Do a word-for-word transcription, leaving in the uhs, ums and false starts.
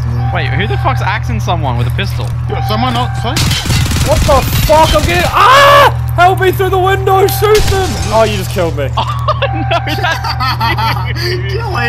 Wait, who the fuck's axing someone with a pistol? Yeah, someone outside? What the fuck? I'm getting. Ah! Help me through the window! Shoot them! Oh, you just killed me. Oh no, that's you! Kill him!